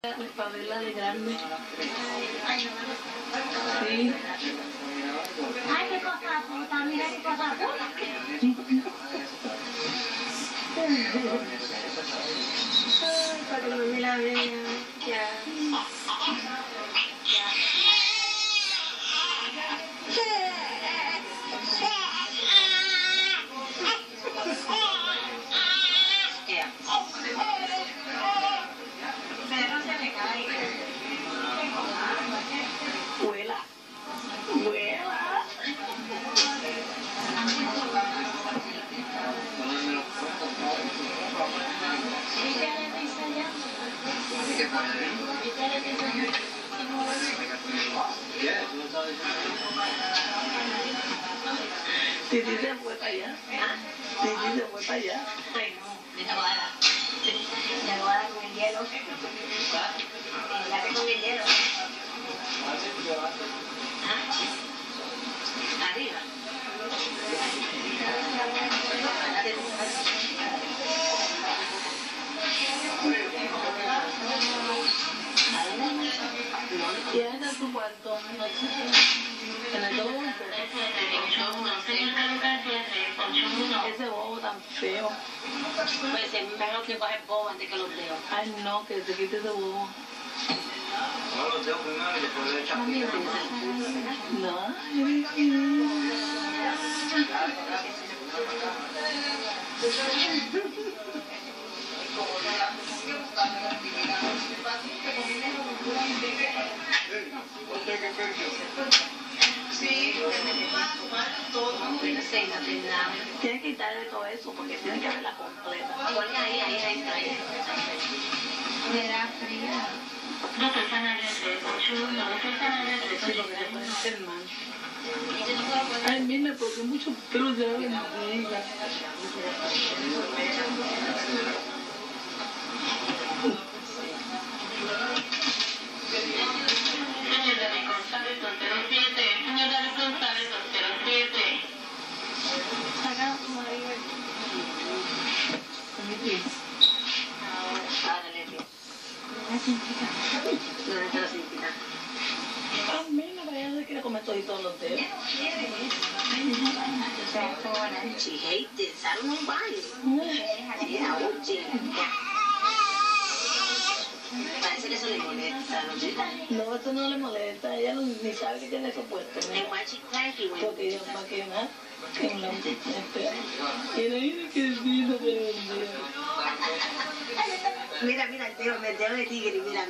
Para verla de grande. Sí. Ay, qué cosa puta, mira qué cosa puta. Ay, para que no me la vean. Ya. Vuela. Vuela. Titi se fue para allá. Titi se fue para allá. Ay, no, de Naguara. Naguara con el hielo. Late con el hielo. Arriba. Y ese es su cuarto. En el todo. Ese bobo tan feo. Pues se me van que coger bobo antes que los dedos. Ay, no, que se quite ese bobo. No, los dejo primero y después le echamos. No. Tienes que quitarle todo eso porque tiene que verla completa. Ponle ahí. Me da fría. Sí, porque te pueden hacer mal. Ay, mira, porque mucho pelo ya bendiga. Ah, mira, vaya se quiere comer todos los dedos. She hates this. I don't know why. Yeah, parece que eso le molesta, ¿no? No, esto no le molesta. Ella no, ni sabe que tiene eso puesto. ¿No? And why she cranky when Porque ella va a quemar. En la espera. Y le dice que sí, no te bendiga. Mira, el dedo de tigre, mira.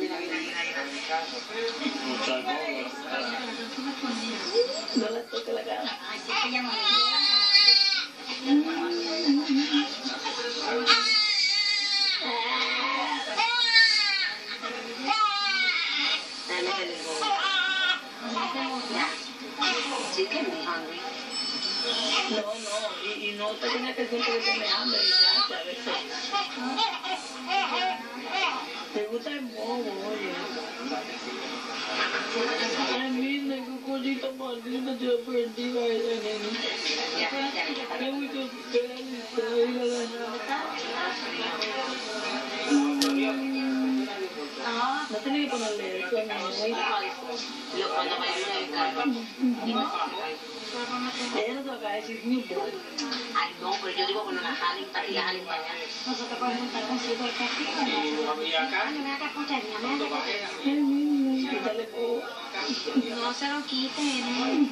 No le toque la cara. Ay, sí, que ella no Chicken be hungry. No, y no te tiene que siempre que tiene hambre y ya, a veces. Te gusta el bobo, oye. Ay, mira, qué cosita más linda, yo perdí a esa nena. Qué mucho no tiene que ponerle eso, Lo cuando me ayuda el carro. ella no te va a caer decir ni un bobo. Ay, no, pero yo digo cuando la jalen para allá. Nosotros podemos estar con su castigo. No me hagas puntería, Ay, mira, quítale bobo. no se lo quiten.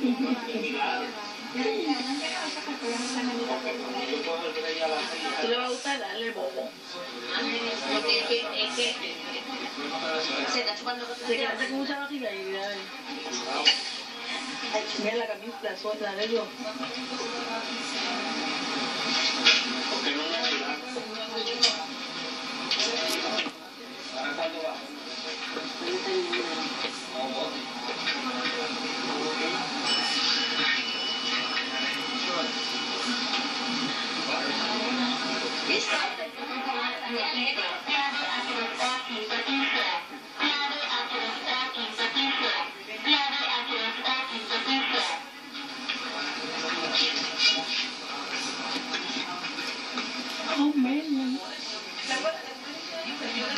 ¿Tú le va a gustar darle bobo? Porque es que se está chupando cosas. Se queda con mucha vagina y mira, mira la camisa, la suelta de ellos. Porque no me ayuda. Ahora cuando va. Oh, man.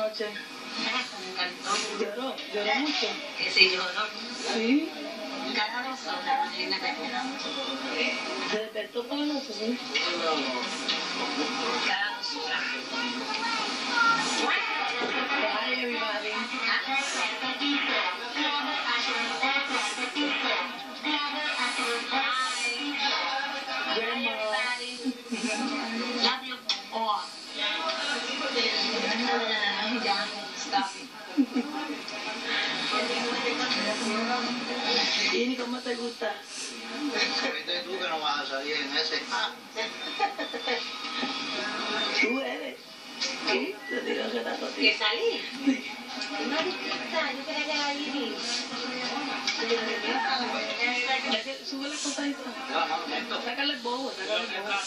anoche? Me encantó. Lloró mucho. Que se lloró. Sí. Cada 2 horas, imagínate tú. Se despertó para la noche, ¿sí? Cada 2 horas. Bye, everybody. Love you all. Ya, stop. ¿Y cómo te gusta? Viste tú que no vas a salir en ese. Tú eres. ¿Qué? Te digo que la ¿Que noticia. salí? No disfruta, yo quería llegar allí. Ya que sube la cosa ahí. Sácale el bobo, sácale el bobo.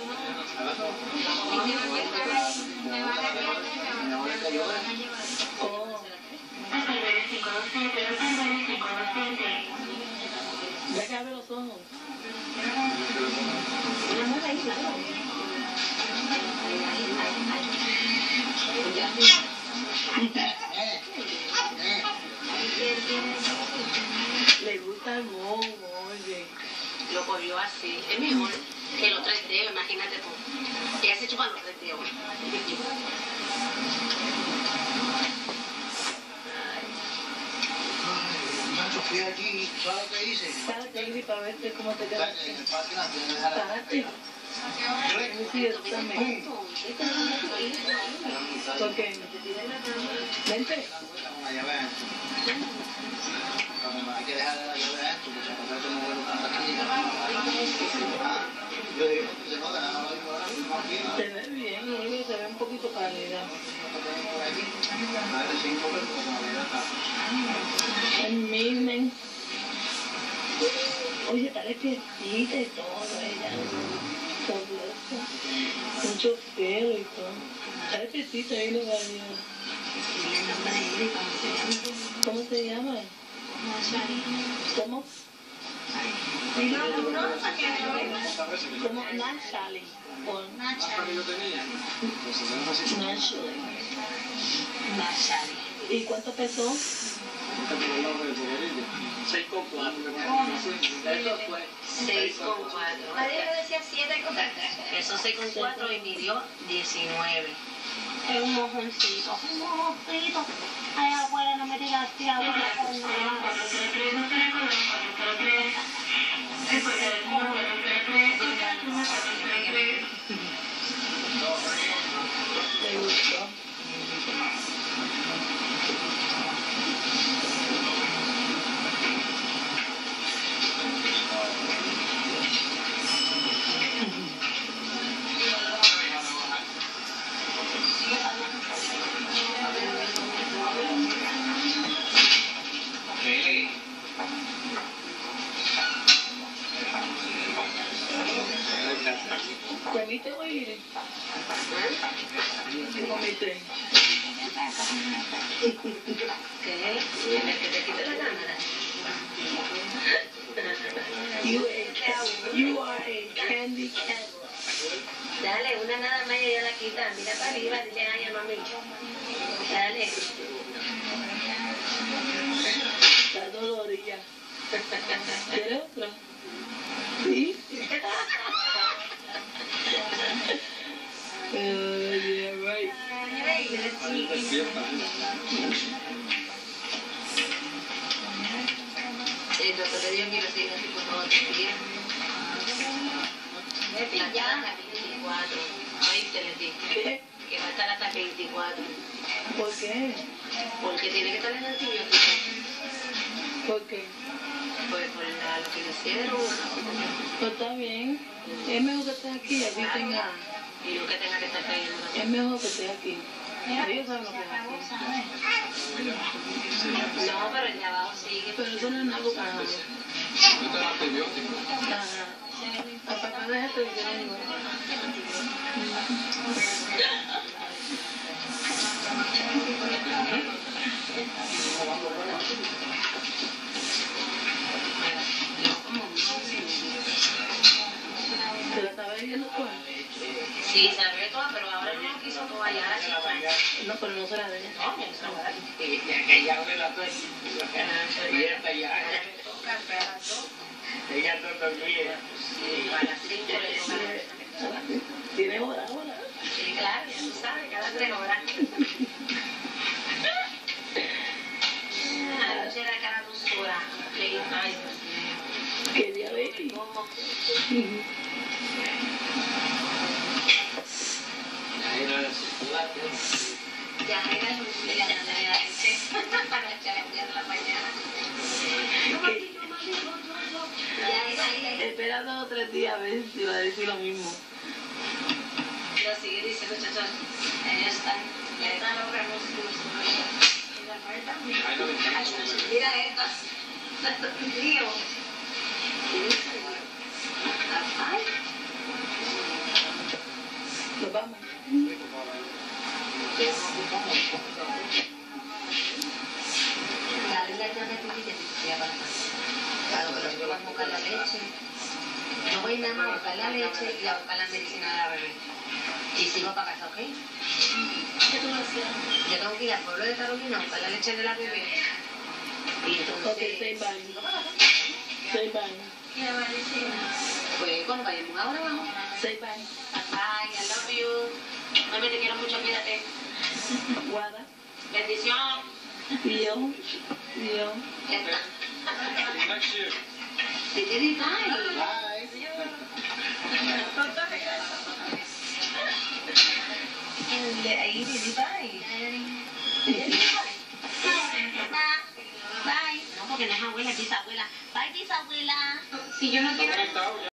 Oh. Ya que abre los ojos. Le gusta el bobo, oye. Lo cogió así. Es mejor que los 3 dedos, imagínate tú. Ella se chupa los 3 dedos. Nacho, fui allí, ¿sabes lo que hice? Párate, Ivy, para verte cómo te quedas. En el parque nacional de Jara. Párate. Sí, yo también. ¿Por qué? Vente. Una llave adentro. Hay que dejar la llave adentro, porque si no, no vuelvo a estar aquí. Yo digo, se nota, no lo digo ahora mismo aquí. Te ves bien, lo único que se ve un poquito pálida. El miren. Oye, está despiertita y todo, ella. Fabulosa. Mucho pelo y todo. Está despiertita ahí, no va ¿Cómo se llama? ¿Cómo? ¿Cómo? Nashali. Nashali. ¿Y cuánto pesó? 6,4. 6,4. Nadie me decía 7 cosas. Pesó 6,4 y midió 19. Es un mojoncito. Un mojoncito. Allá afuera no me digas que agua con nada. ¿Te gustó? ¿Comiste hoy? ¿Qué comiste? ¿Qué? ¿Quieres que te quite la cámara? You are a candy cat. Dale, una nada más y ella la quita. Mira para arriba, dile ay a mami. Dale. Está dolorida. ¿Quieres otra? ¿Sí? Yeah, right. El doctor te dijo que iba a seguir así por todos los días. Ya. Hasta 24. Oíste, le dije. ¿Qué? Que va a estar hasta 24. ¿Por qué? Porque tiene que estar en antibiótico. ¿Por qué? Pues por lo que le hicieron. Pues está bien. Es mejor que estés aquí y así tenga. Y yo que tenga que estar cayendo. Es mejor que estés aquí. Ellos saben lo que es aquí. No, pero el de abajo sigue. Pero eso no es nada para nada. Ajá. A papá de esto yo digo. ¿Te la estaba viendo tú? Sí, se la bebe toda, pero ahora no lo quiso toda, ya la chica. No, pero no se la dé. No, ya se la da. Ella abre la puerta. Ella está allá. Me toca, pedazo. Ella no dormía. Sí, a las 5 le toca. Tiene hora. Sí, claro, ya tú sabes, cada 3 horas. Anoche era cada 2 horas. Ay, Dios mío. Qué diabetes. ¿Cómo? Ya era el día de la leche para echar el día de la mañana. Esperando 3 días a ver si va a decir lo mismo. Lo sigue diciendo, muchachos. Ellos están logrando mira estas. Tío. Ay. Nos vamos. Dale la llave que te para claro, pero yo voy a buscar la leche. Yo voy nada más a buscar la leche y a buscar la medicina de la bebé. Y sigo para casa, ¿ok? ¿Qué tú hacías? Yo tengo que ir al pueblo de Carolina a buscar la leche de la bebé. Y entonces... Ok, say bye. Say bye. ¿Y la medicina? Pues cuando vayamos ahora vamos. Say bye. Bye, I love you. Mami, te quiero mucho, cuídate. Guarda. Bendición. Dios. Ya está. Next year. Te quieres ir, bye. Bye.